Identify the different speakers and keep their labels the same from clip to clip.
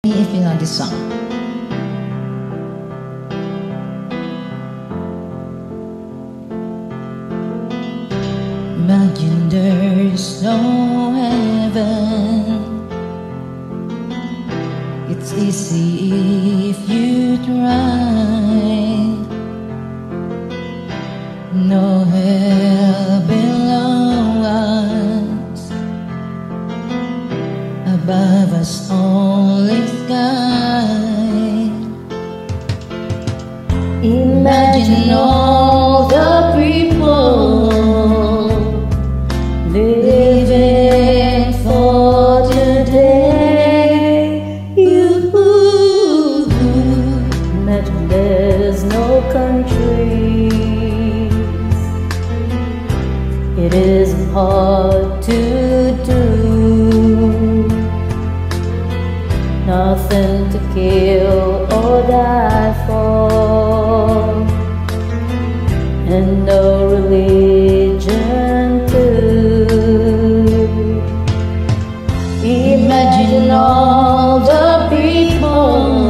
Speaker 1: If you know this song. Imagine there's no heaven. It's easy if you try. No hell below us, above us only sky. Imagine all the people living for today. Imagine there's no countries. It isn't hard to do. Nothing to kill or die for, and no religion too. Imagine all the people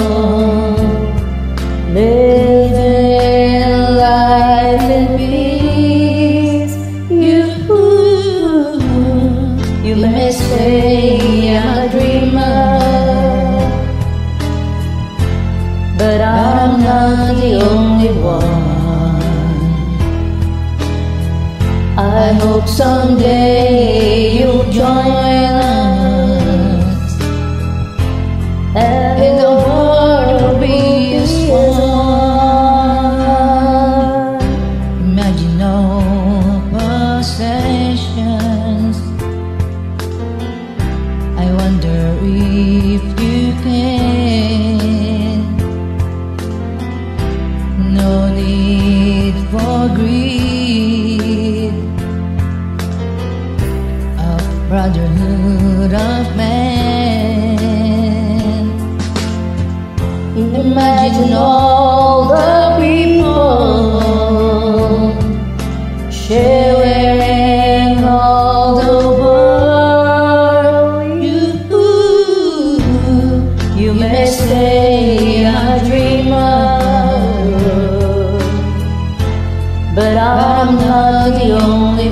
Speaker 1: living life in peace. You may say I'm a dreamer, but I'm not the only one. I hope someday you'll join us, and the world will be as one. Imagine no possessions. I wonder if you can. No need for greed, a brotherhood of man. Imagine all the people sharing all the world. You may say I'm a dreamer, but I'm not the only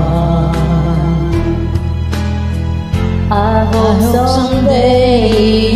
Speaker 1: one. I hope someday